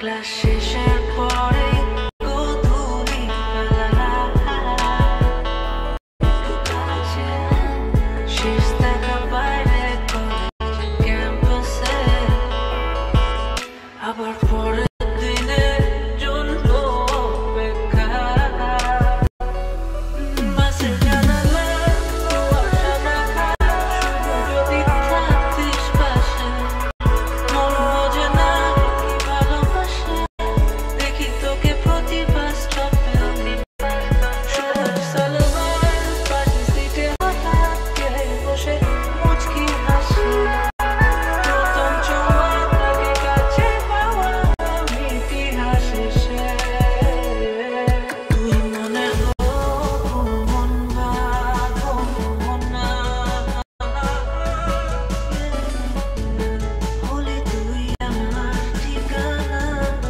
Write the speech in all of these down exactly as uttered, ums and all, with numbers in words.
class শেষের পরে গোধূলি বেলা একটু কাছে শেষ দেখা বাইরে কলেজ ক্যাম্পাসে আবার পরের দিনের জন্য অপেক্ষা বাসের জানালা কুয়াশা ঢাকা শুধু যদি থাকতিস পাশে মন বোঝে না কি ভালোবাসে দেখি তোকে প্রতি বাস স্টপে আমি সোনার সালোয়ার পাশের সিটে হঠাৎ কে বসে মুচকি হাসে প্রথম ছোঁয়া তাকে কাছে পাওয়া আমি ইতিহাস শেষে তুই মনের গোপন ভাবনা হলি তুই আমার ঠিকানা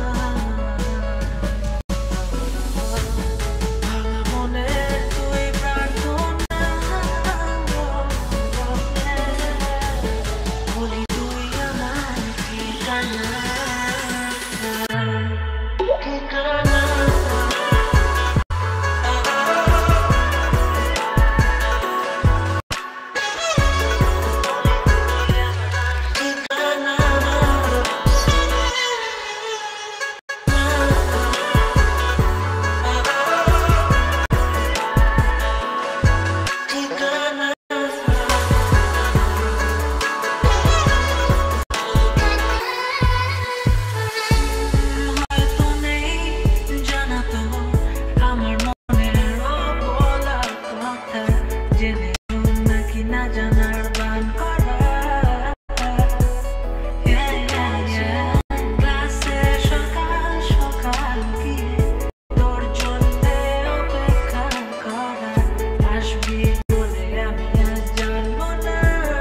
ভাঙা মনে তুই প্রার্থনা হলি তুই আমার ঠিকানা ঠিকানা হয়তো নেই জানা তো আমার মনের অবলা কথা জেনে নাকি না জানার বান করা ক্লাসে সকাল সকাল গিয়ে তোর জন্যে অপেক্ষা করা আসবি বলে আমি আজ জানবো না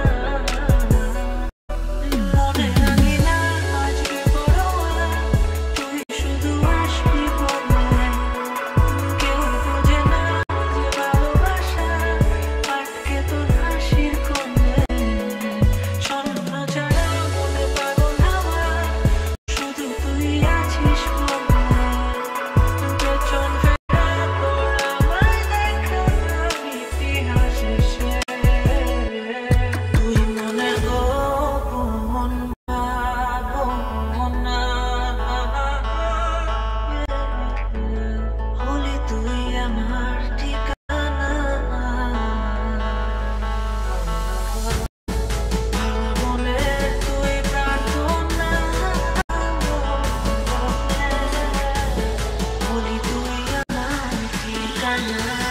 মনে রাখি না আজকে বড় তুই শুধু আসবি বলে কেউ বোঝে না যে ভালোবাসা আটকে তোর হাসির কোণে স্বপ্ন ছাড়া মনে পাগল হাওয়া শুধু তুই আছিস বলে পেছন ফেরা তোর আমায় দেখা আমি ইতিহাস শেষে তুই মনের গোপন ভাবনা হলি তুই আমার ঠিকানা ভাঙা মনে তুই প্রার্থনা হলি তুই আমার ঠিকানা